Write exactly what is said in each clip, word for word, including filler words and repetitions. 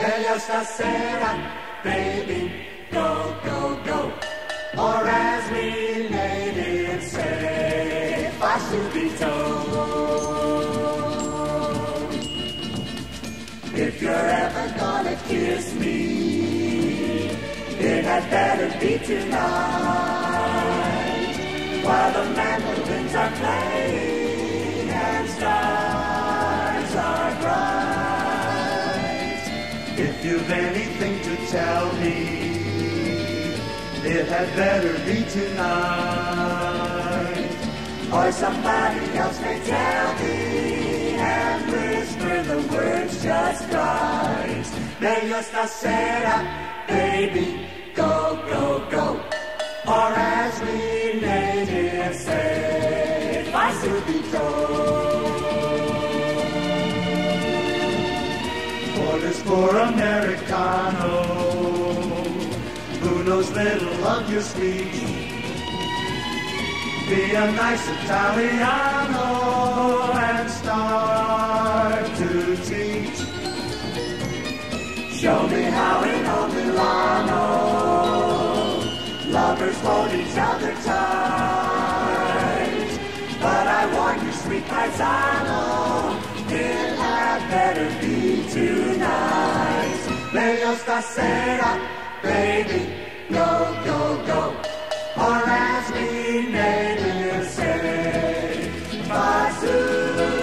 Meglio stasera, baby, go, go, go. Or as we natives say, fa subito. If you're ever gonna kiss me, it had better be tonight, while the mandolins are playing and stars are bright. If you've anything to tell me, it had better be tonight, or somebody else may tell me and whisper the words just right. Meglio stasera, baby, go, go, go. Or as we natives say, fa subito. Orders for Americano, who knows little of your speech. Be a nice Italiano and start to teach. Show me how in old Milano lovers hold each other tight. But I warn you, sweet paisano, it had better be tonight. Meglio stasera, baby, go, go, go. Or as we natives say, fa subito.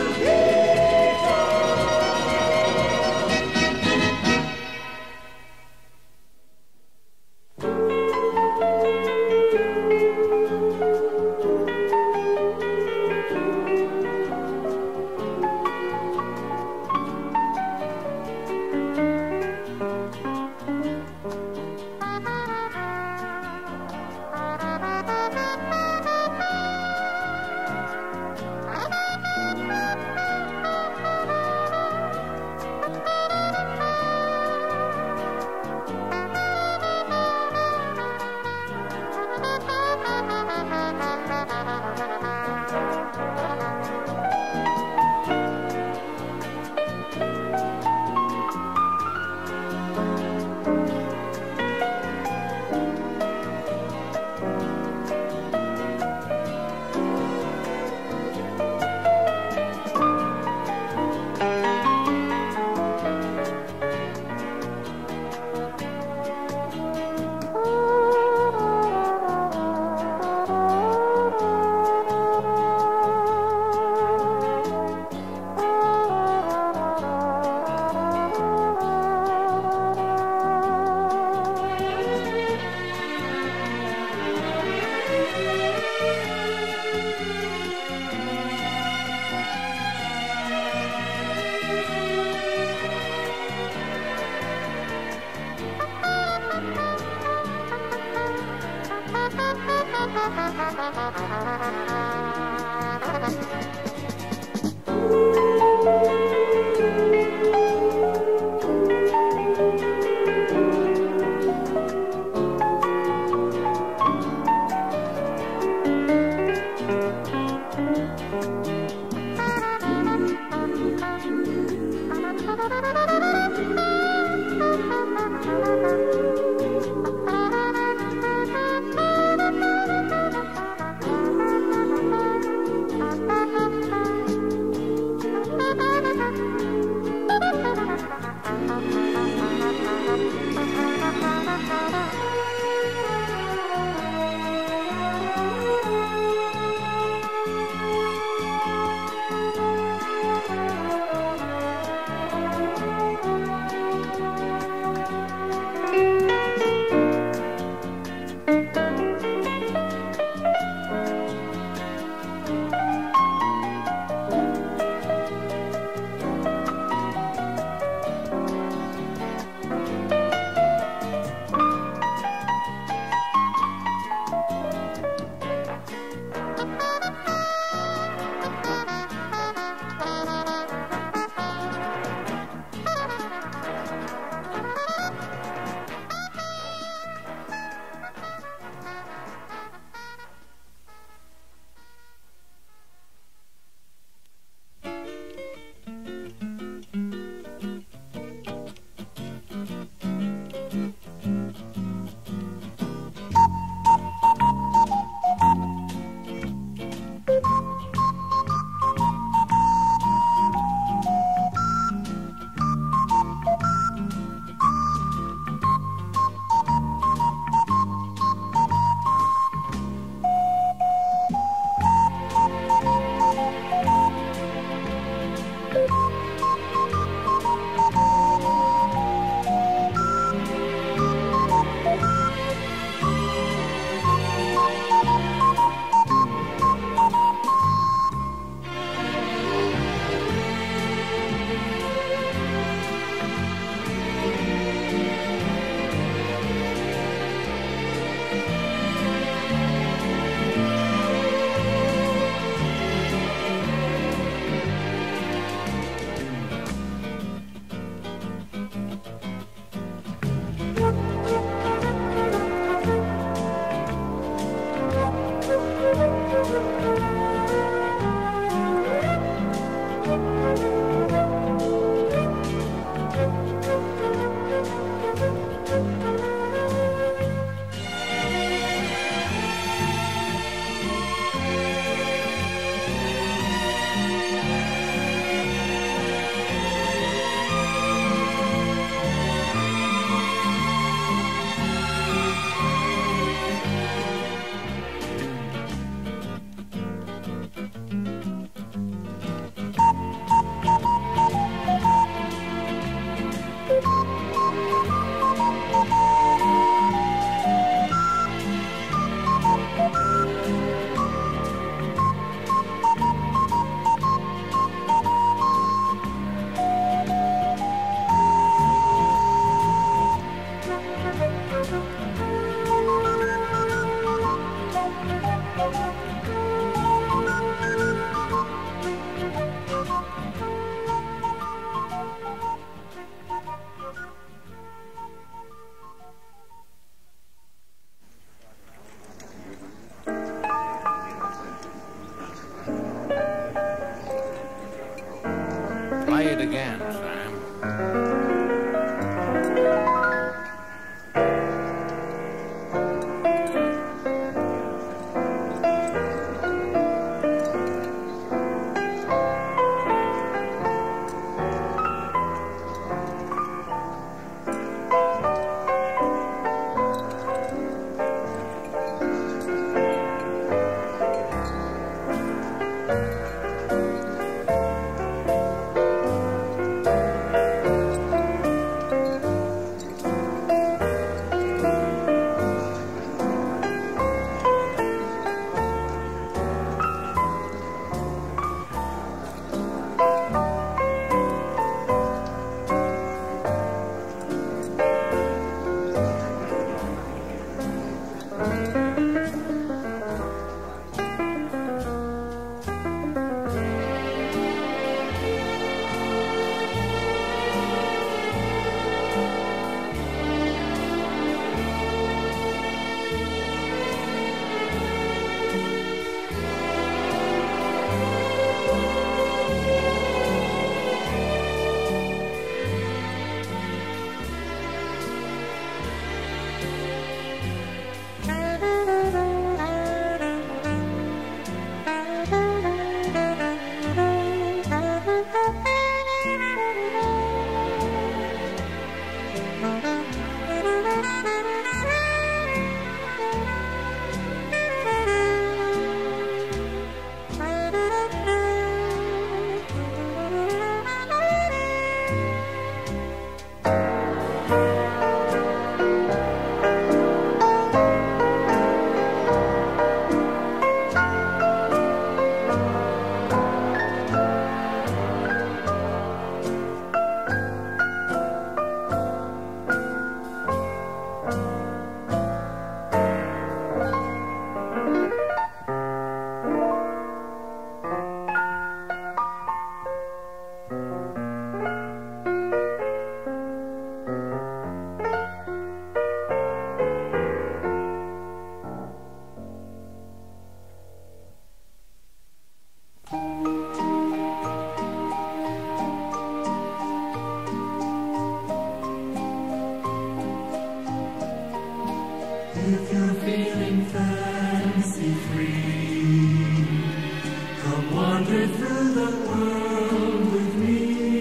If you're feeling fancy free, come wander through the world with me.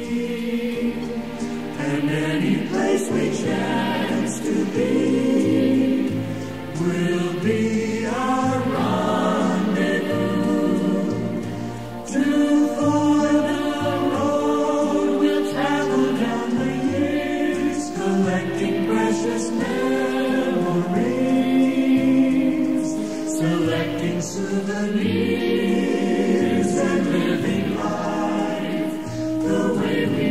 And any place we chance to be will be our rendezvous. To for the road we'll travel down the years, collecting precious memories, selecting souvenirs, and living life the way we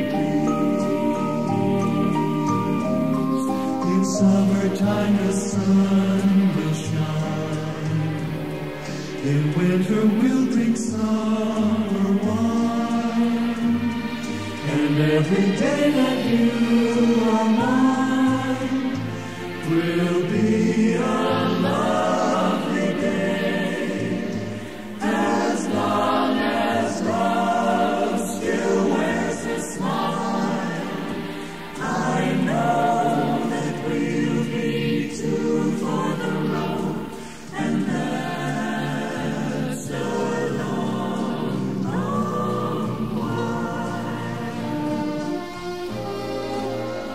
please. In summertime the sun will shine, in winter we'll drink summer wine, and every day that you are mine will be a lovely day, as long as love still wears a smile. I know that we'll be two for the road, and that's a long, long while.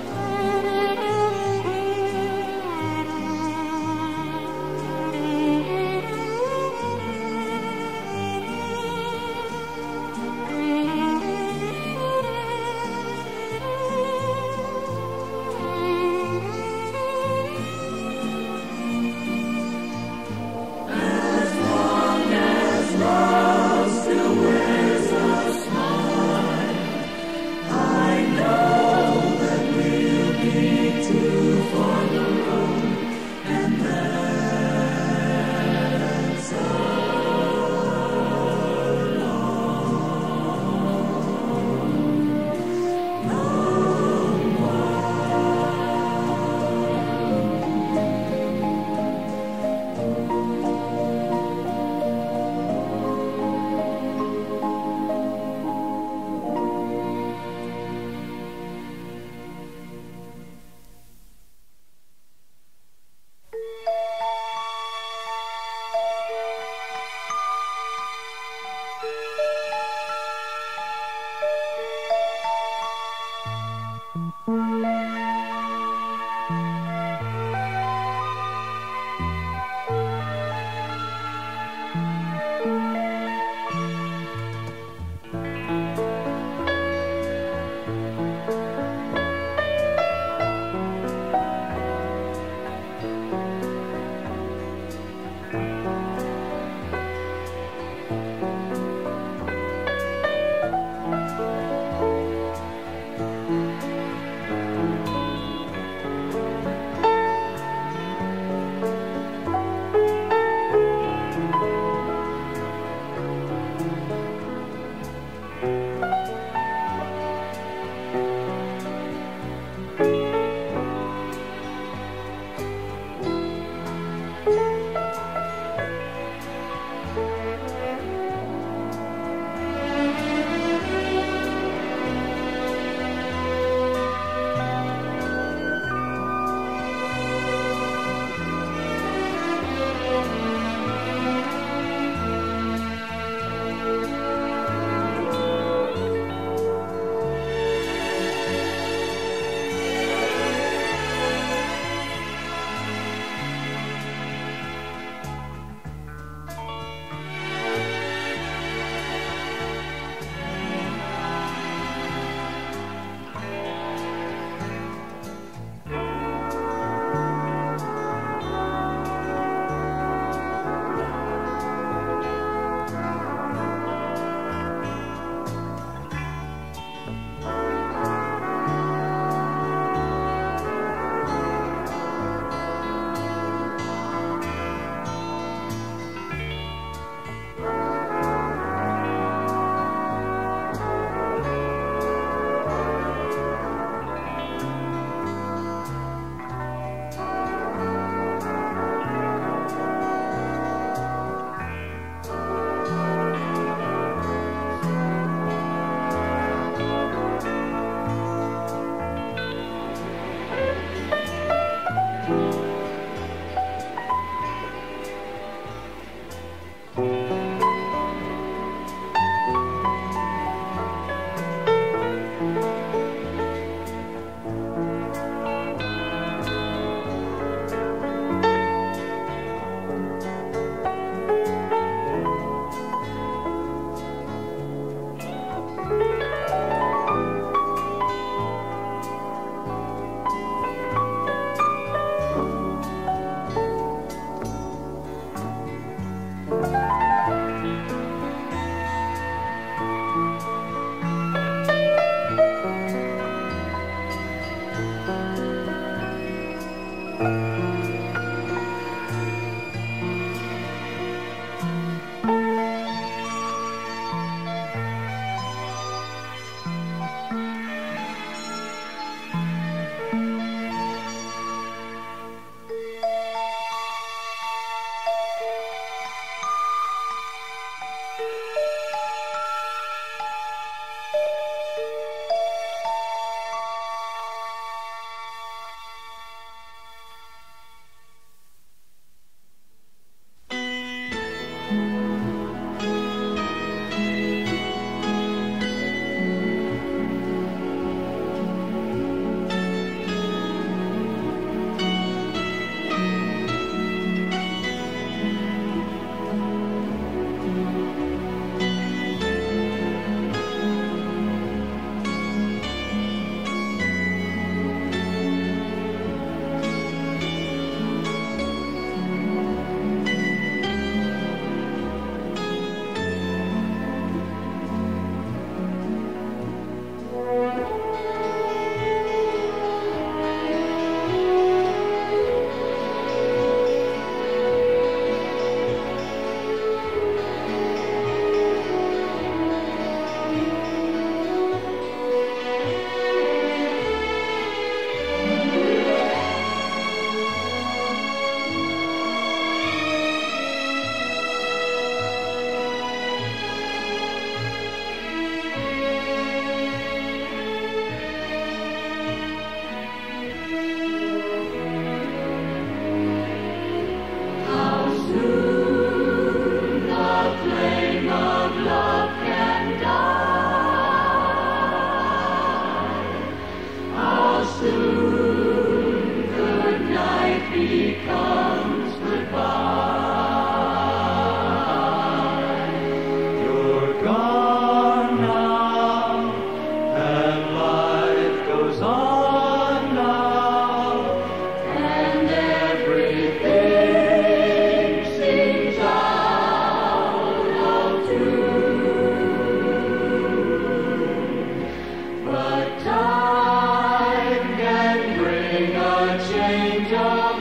bring a change of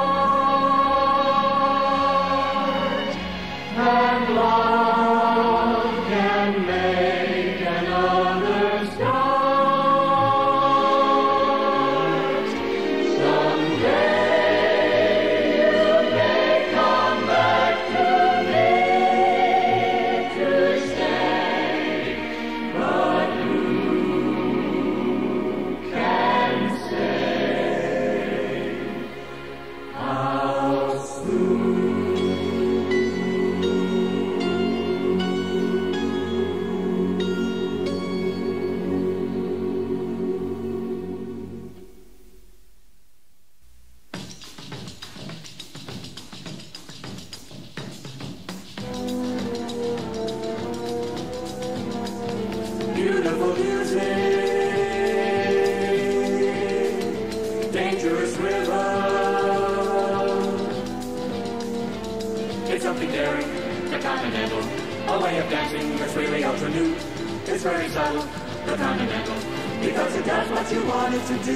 heart, and love can make another start. Someday you may come back to me to stay, but who can say how soon? Beautiful music, dangerous rhythm. It's something daring, the continental, a way of dancing that's really ultra new. It's very subtle, the continental, because it does what you want it to do.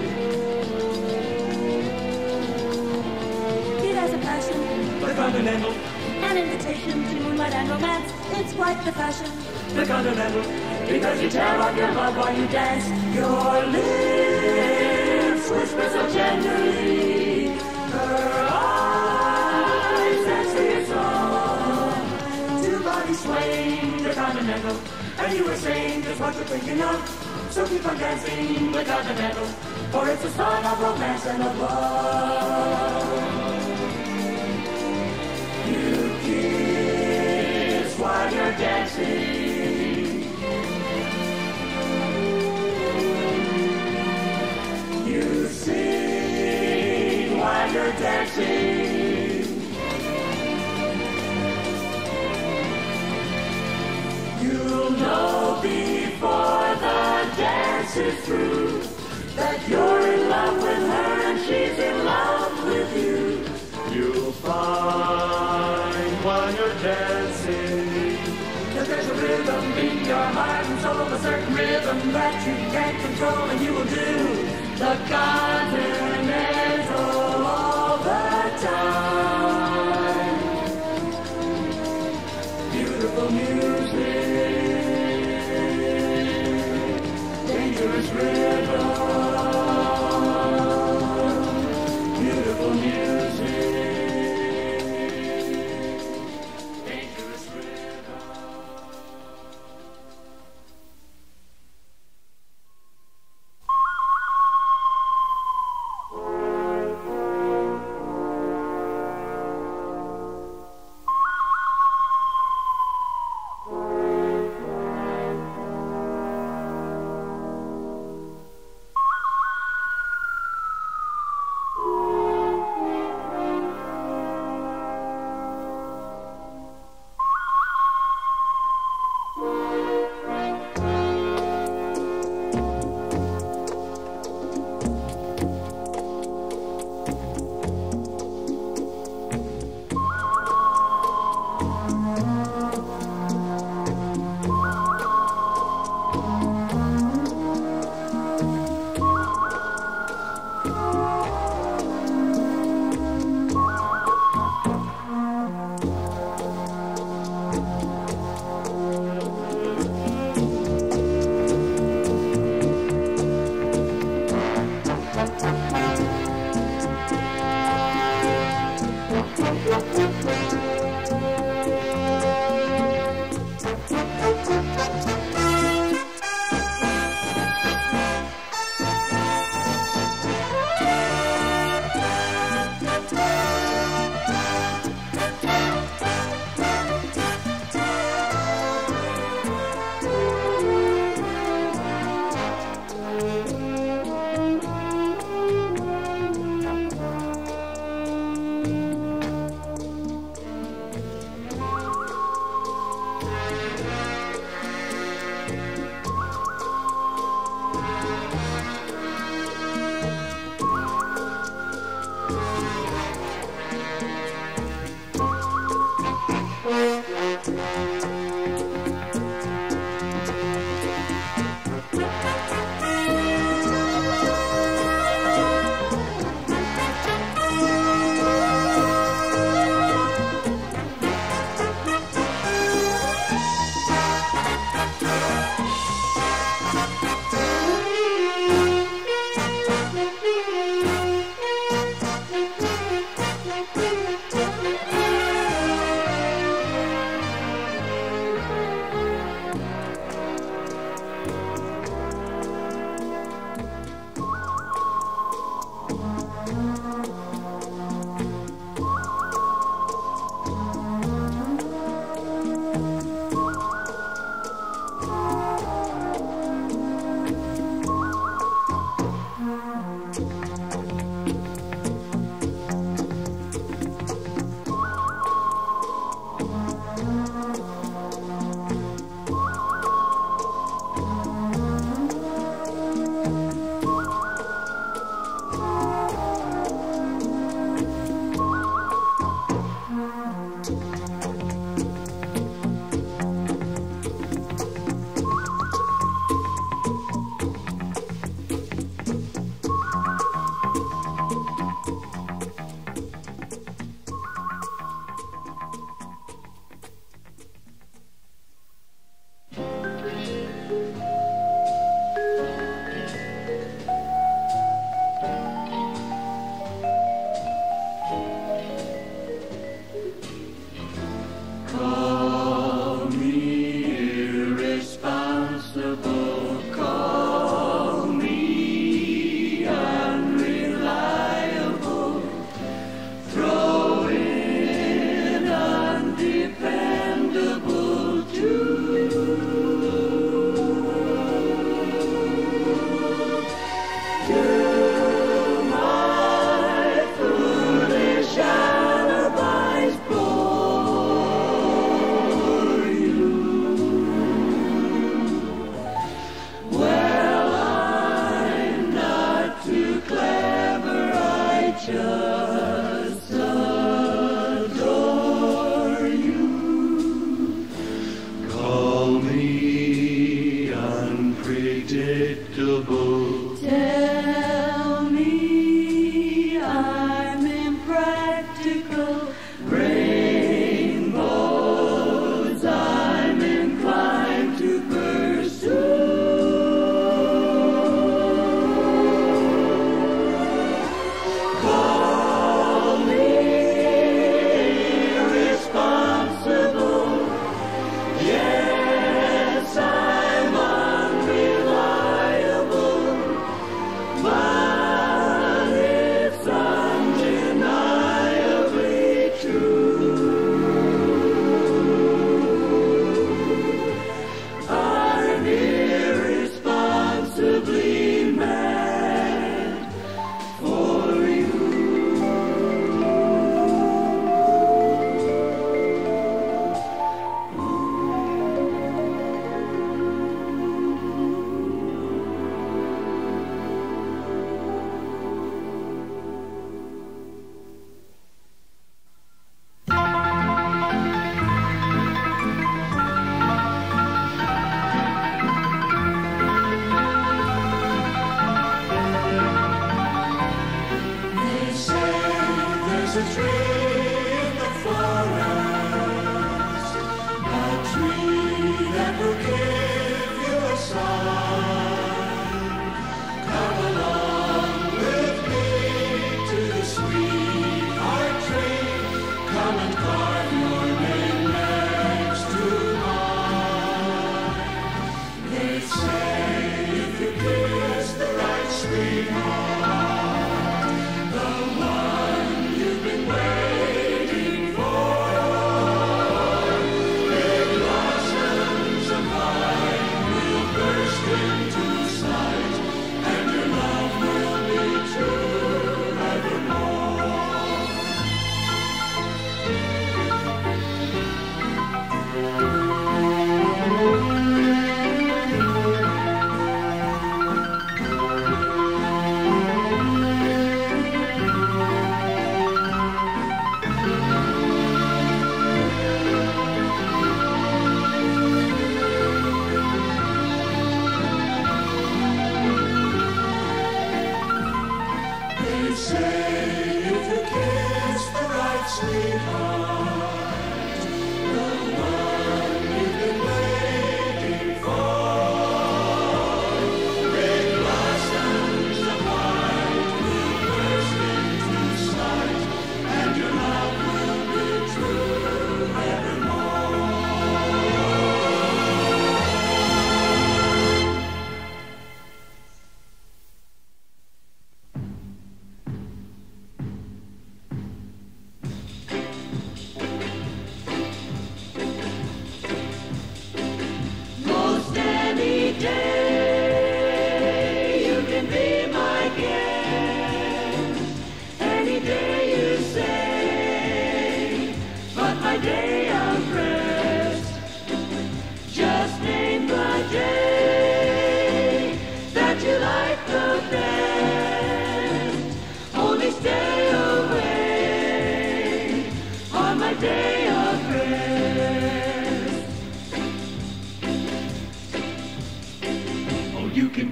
It has a passion, The continental, an invitation to moonlight and romance. It's quite the fashion. the continental, because you tell of your love while you dance. Your lips whisper so tenderly, her eyes answer your song. Two bodies swaying, the continental, and you were saying just what you're thinking of. So keep on dancing, the continental, for it's a song of romance and of love. You kiss while you're dancing. You sing while you're dancing. You'll know before the dance is through that you're in love with her and she's in love with you. You'll find while you're dancing that there's a rhythm in your heart and soul, a certain rhythm that you can't control, and you will do the continental all the time. Beautiful music, dangerous rhythm. Beautiful music, dangerous rhythm.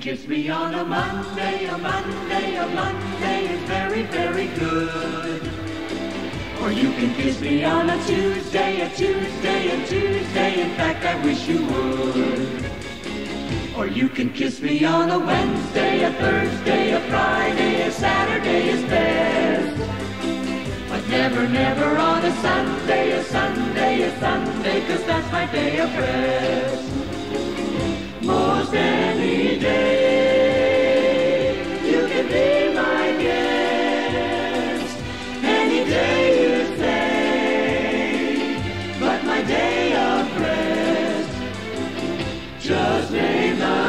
kiss me on a Monday, a Monday, a Monday is very, very good. Or you can kiss me on a Tuesday, a Tuesday, a Tuesday, in fact I wish you would. Or you can kiss me on a Wednesday, a Thursday, a Friday, a Saturday is best. But never, never on a Sunday, a Sunday, a Sunday, 'cause that's my day of rest. Most any day, you can be my guest. Any day you say, but my day of rest. Just name the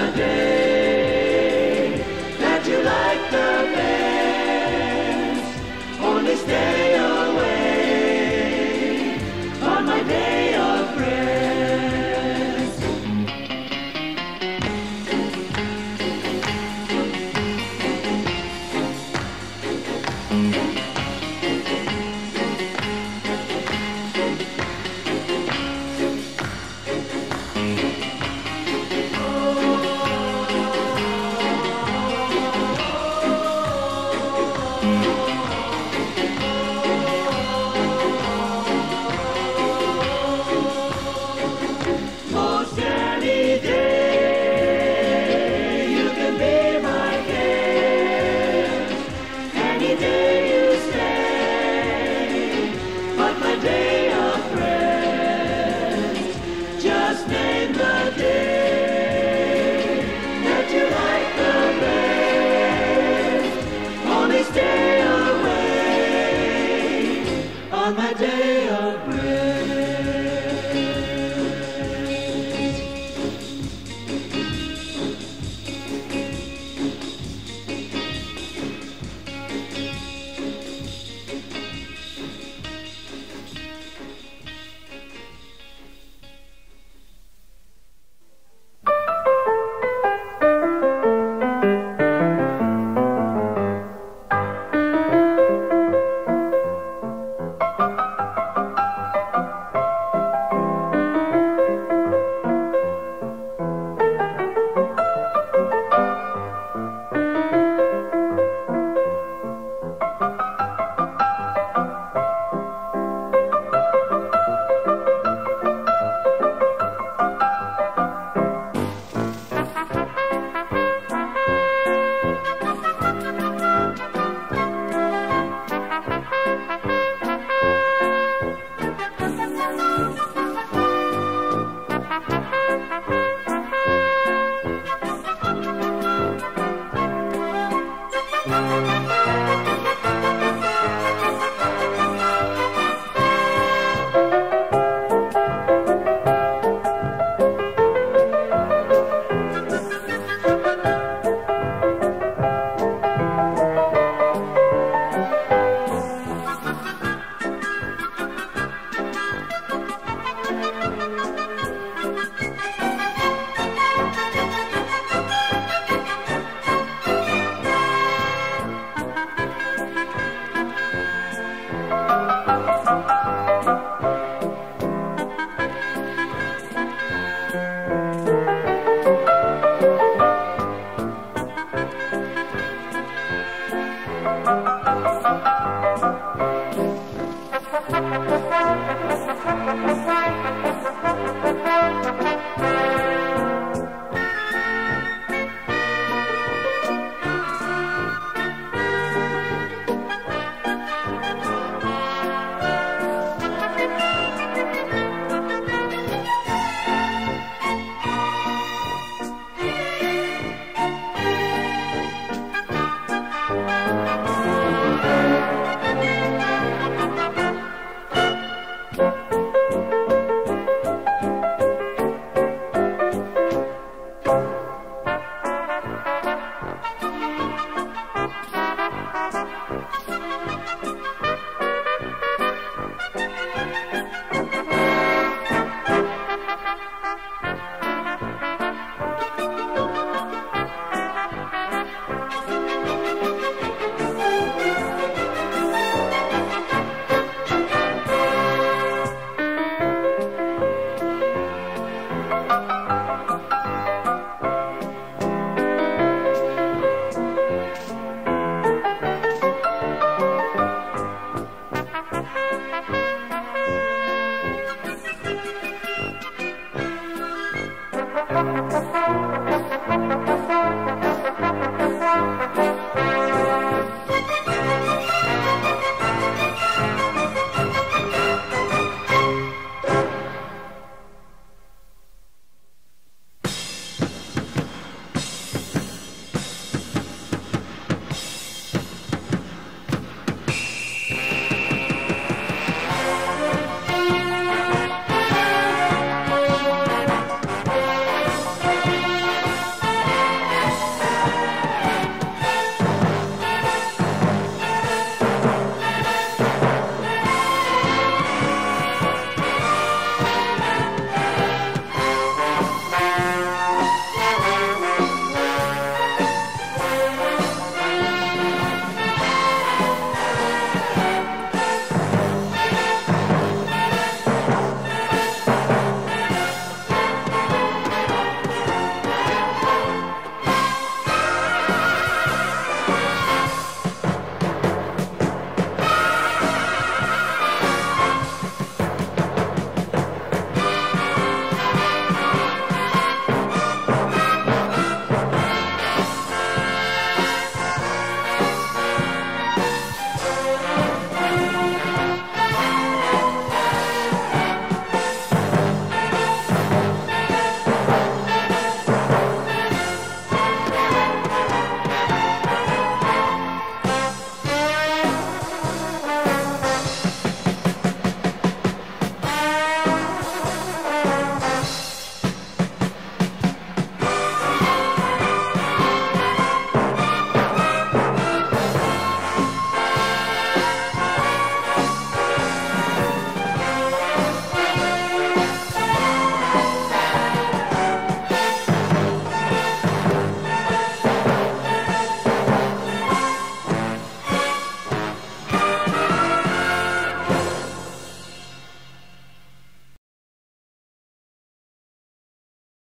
day that you like the best. Only stay away on my day of rest. On my day of rest.